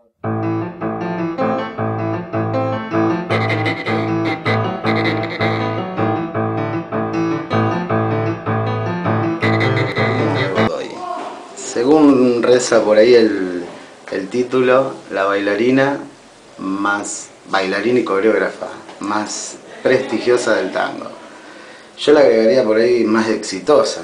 Según reza por ahí el título, la bailarina y coreógrafa más prestigiosa del tango. Yo le agregaría por ahí más exitosa.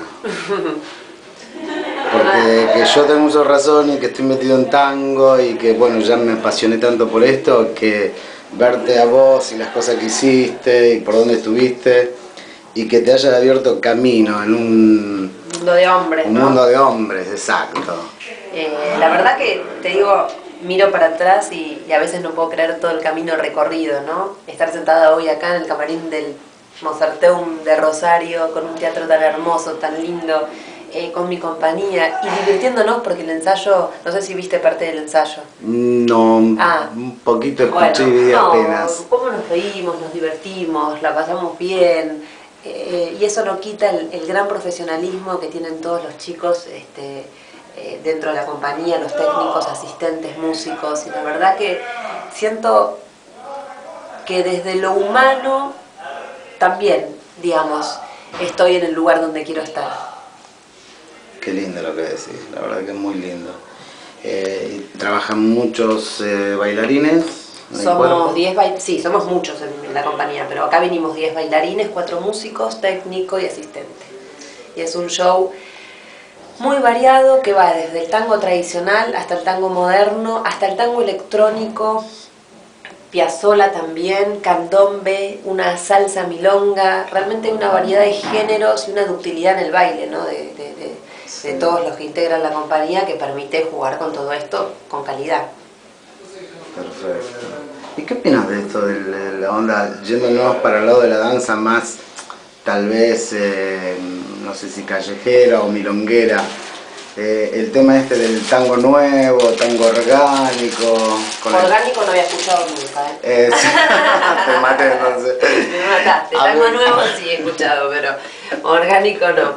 Porque que yo tengo mucha razón y que estoy metido en tango y que bueno, ya me apasioné tanto por esto, que verte a vos y las cosas que hiciste y por dónde estuviste y que te hayas abierto camino en un mundo de hombres, un mundo de hombres, exacto. La verdad que te digo, miro para atrás y a veces no puedo creer todo el camino recorrido, ¿no? Estar sentada hoy acá en el camarín del Mozarteum de Rosario, con un teatro tan hermoso, tan lindo, con mi compañía y divirtiéndonos porque el ensayo, no sé si viste parte del ensayo. No, un poquito escuché y vi apenas. Cómo nos reímos, nos divertimos, la pasamos bien, y eso no quita el gran profesionalismo que tienen todos los chicos dentro de la compañía, los técnicos, asistentes, músicos, y la verdad que siento que desde lo humano también, digamos, estoy en el lugar donde quiero estar. Qué lindo lo que decís, la verdad que es muy lindo. ¿Trabajan muchos bailarines? Somos 10 bailarines, sí, somos muchos en la compañía, pero acá vinimos 10 bailarines, 4 músicos, técnico y asistente. Y es un show muy variado que va desde el tango tradicional hasta el tango moderno, hasta el tango electrónico, Piazzolla también, candombe, una salsa milonga. Realmente hay una variedad de géneros y una ductilidad en el baile, ¿no? de todos los que integran la compañía, que permite jugar con todo esto con calidad. Perfecto. ¿Y qué opinas de esto, de la onda, yéndonos para el lado de la danza más, tal vez, no sé si callejera o milonguera, el tema del tango nuevo, tango orgánico? Orgánico no había escuchado nunca, Sí. Te maté entonces. Me mataste, tango nuevo sí he escuchado, pero orgánico no.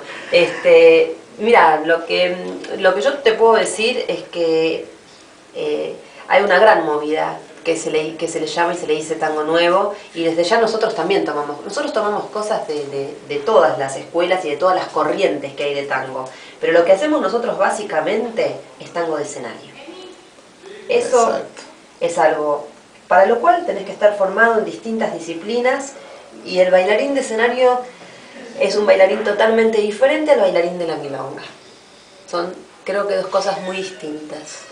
Mira, lo que yo te puedo decir es que hay una gran movida que se le llama y se le dice tango nuevo, y desde ya nosotros también tomamos cosas de todas las escuelas y de todas las corrientes que hay de tango, pero lo que hacemos nosotros básicamente es tango de escenario. Eso Exacto. Es algo para lo cual tenés que estar formado en distintas disciplinas, y el bailarín de escenario es un bailarín totalmente diferente al bailarín de la milonga. Son, creo que, dos cosas muy distintas.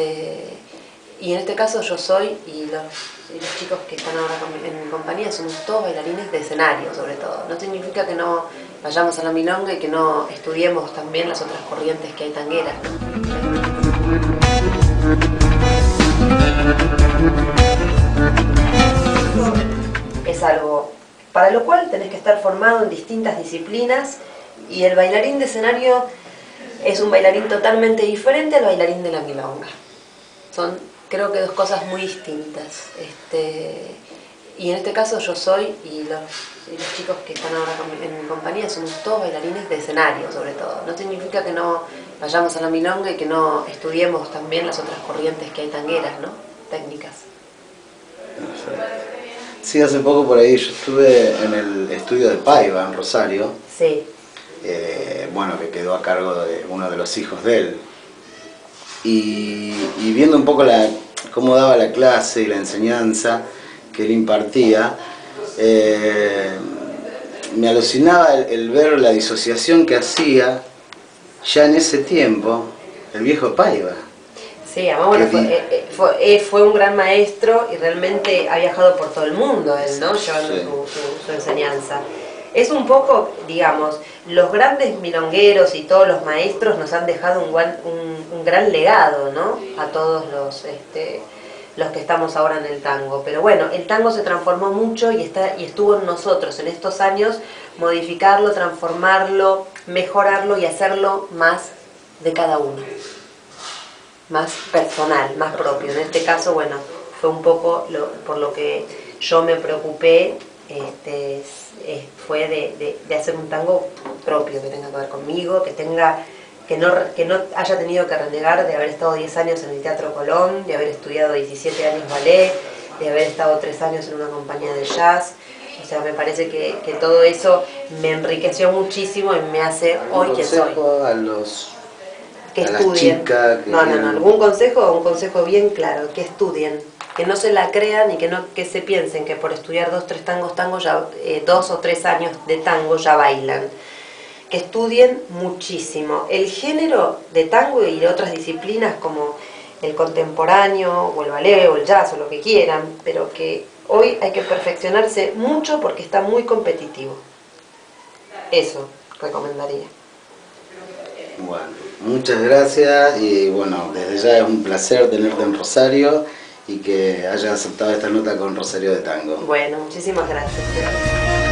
Y en este caso yo soy, y los chicos que están ahora en mi compañía, somos todos bailarines de escenario, sobre todo. No significa que no vayamos a la milonga y que no estudiemos también las otras corrientes que hay tangueras, ¿no? Es algo para lo cual tenés que estar formado en distintas disciplinas, y el bailarín de escenario es un bailarín totalmente diferente al bailarín de la milonga. Son, creo que, dos cosas muy distintas. Y en este caso yo soy, y los chicos que están ahora en mi compañía, somos todos bailarines de escenario, sobre todo. No significa que no vayamos a la milonga y que no estudiemos también las otras corrientes que hay tangueras, ¿no? Técnicas. Sí, hace poco por ahí yo estuve en el estudio de Paiva, en Rosario. Sí. Bueno, que quedó a cargo de uno de los hijos de él. Y viendo un poco cómo daba la clase y la enseñanza que él impartía, me alucinaba el ver la disociación que hacía ya en ese tiempo el viejo Paiva. Sí, además, bueno, fue un gran maestro y realmente ha viajado por todo el mundo él, ¿no? Llevando su enseñanza. Es un poco, digamos, los grandes milongueros y todos los maestros nos han dejado un gran legado, ¿no? A todos los que estamos ahora en el tango. Pero bueno, el tango se transformó mucho y estuvo en nosotros en estos años modificarlo, transformarlo, mejorarlo y hacerlo más de cada uno. Más personal, más propio. En este caso, bueno, fue un poco por lo que yo me preocupé, fue de hacer un tango propio, que tenga que ver conmigo, que tenga que no haya tenido que renegar de haber estado 10 años en el Teatro Colón, de haber estudiado 17 años ballet, de haber estado 3 años en una compañía de jazz. O sea, me parece que todo eso me enriqueció muchísimo y me hace hoy quien soy. A los que a estudien. Las chicas que no, un consejo bien claro, que estudien, que no se la crean y que se piensen que por estudiar 2 o 3 tangos ya, 2 o 3 años de tango ya bailan. Que estudien muchísimo. El género de tango y de otras disciplinas como el contemporáneo o el ballet o el jazz o lo que quieran, pero que hoy hay que perfeccionarse mucho porque está muy competitivo. Eso recomendaría. Bueno, muchas gracias y bueno, desde ya es un placer tenerte en Rosario y que hayas aceptado esta nota con Rosario de Tango. Bueno, muchísimas gracias.